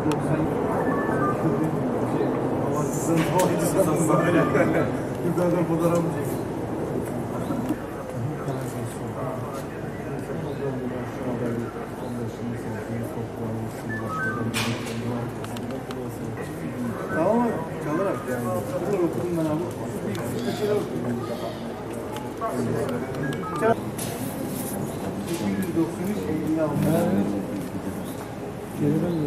Yukarıdan fotoğraf mı çekiyor? Tamam mı? Çalarak yani. Bunları okudum ben abi. Bir şeyler okudum. 293 50 aldım. Geriden mi?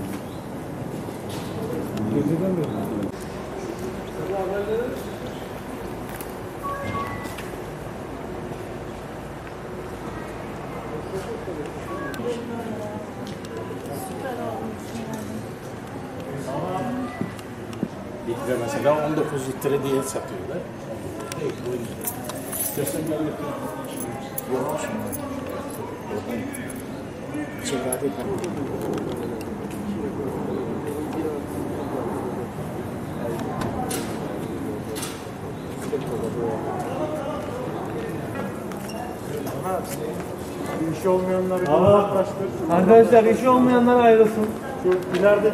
Geriden mi? Bu haberleri litre mesela 19 litre diye satıyorlar. Değil, bu İstersen gel yapayım. Yok şimdi. Oradan çekade İşi olmayanlar uzaklaştır. Arkadaşlar işi olmayanlar ayrılsın. Şu ileride